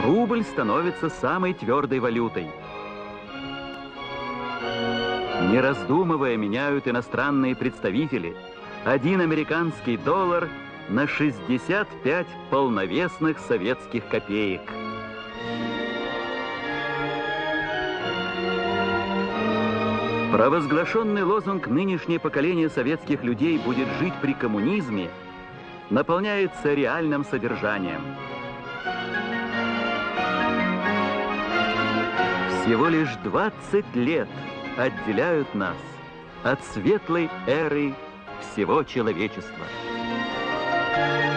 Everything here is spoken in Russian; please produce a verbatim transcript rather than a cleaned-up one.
рубль становится самой твердой валютой. Не раздумывая, меняют иностранные представители один американский доллар на шестьдесят пять полновесных советских копеек. Провозглашенный лозунг «Нынешнее поколение советских людей будет жить при коммунизме» наполняется реальным содержанием. Всего лишь двадцать лет отделяют нас от светлой эры всего человечества.